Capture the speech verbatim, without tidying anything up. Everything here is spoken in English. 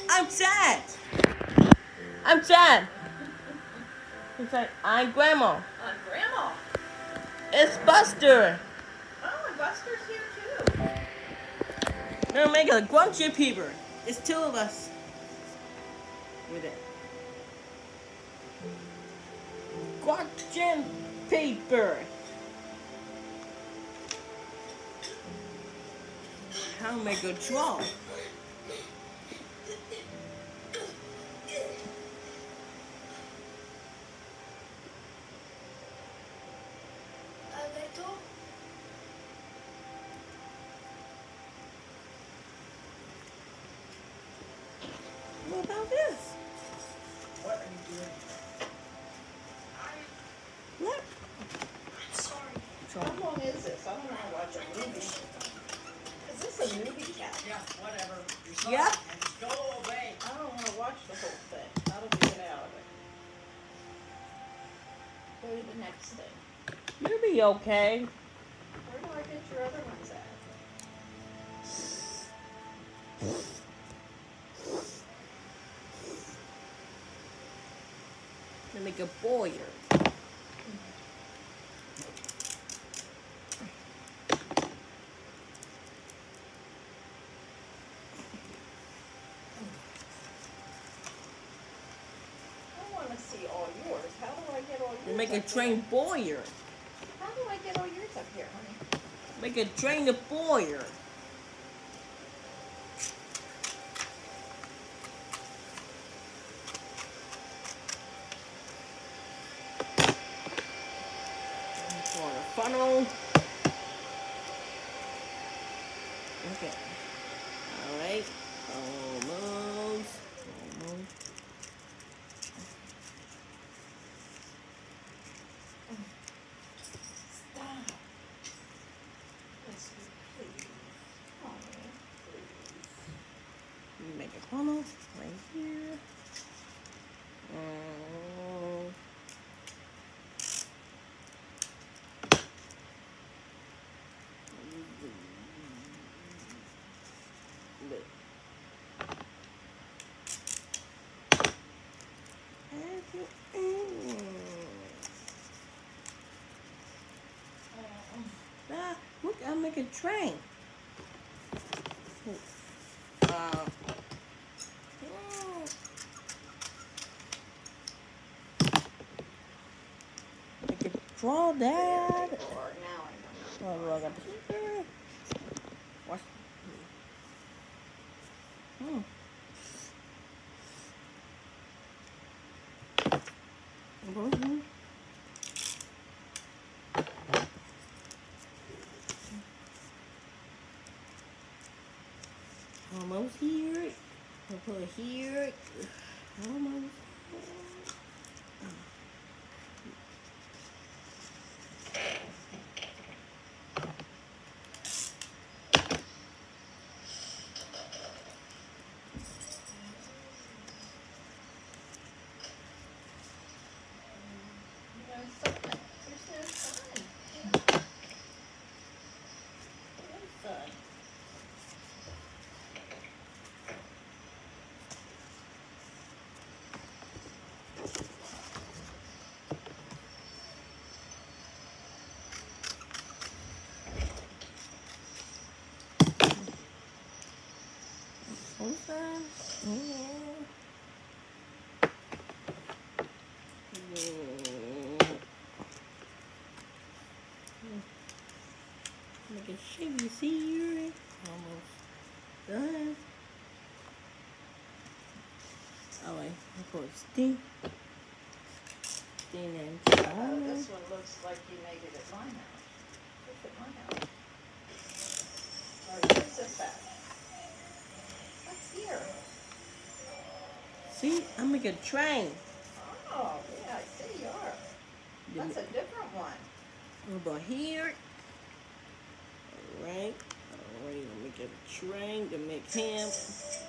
I'm sad. I'm sad. He's like, I'm Grandma. I'm Grandma. It's Buster. Oh, and Buster's here too. We're gonna make a grungy paper. It's two of us with it. Grungy paper. How to make a draw? What about this? What are you doing? What? Sorry. How long is this? I don't want to watch a movie. Is this a movie, Cat? Yeah, whatever. You're Yep. sorry. And just go away. I don't want to watch the whole thing. How do we get out of it? Go to the next thing. You'll be okay. Where do I get your other ones at? To make a boiler. I want to see all yours. How do I get all yours? To make a up train here? boiler. How do I get all yours up here, honey? Make a train to boiler. For a funnel. Okay. Alright. Almost. Almost. Stop. Yes, please. Honey, please. Make a funnel right here. Um, Look. Ah, look, I'll make a train. Uh, make it draw that. Or now I Oh, don't know. look at here. Watch. Hmm. Mm-hmm. Almost here. I'll put it here. Almost. You know something? There's no sun. No sun. Open. Yeah. Make it shape. You see here? Almost done. Oh wait, I put steam. Steam and Oh, time. this one looks like you made it at my house. Look at my house. Or where's this at? What's here? See, I make a train. Oh, yeah, I see you are. That's a different one. Over here. Alright. Alright, I'll make a train to make him.